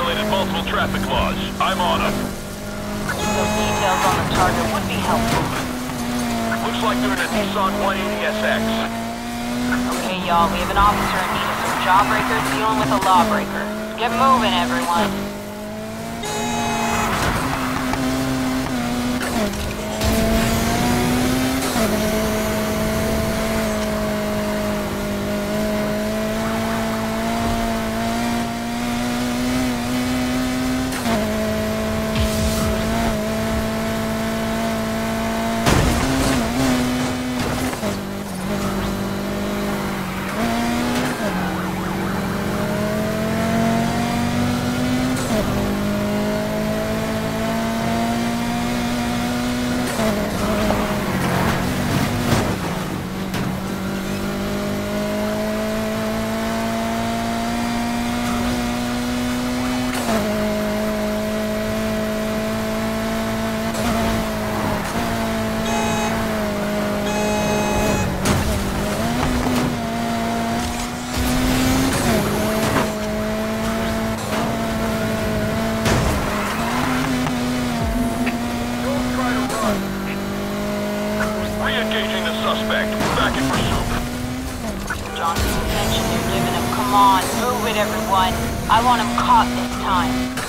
violated multiple traffic laws. I'm on them. Those details on the target would be helpful. Looks like they're in a Nissan 180SX. Okay, y'all, we have an officer in need of some jawbreakers dealing with a lawbreaker. Get moving, everyone. Re-engaging the suspect. We're back in pursuit. Johnson's attention, you're giving him. Come on, move it, everyone. I want him caught this time.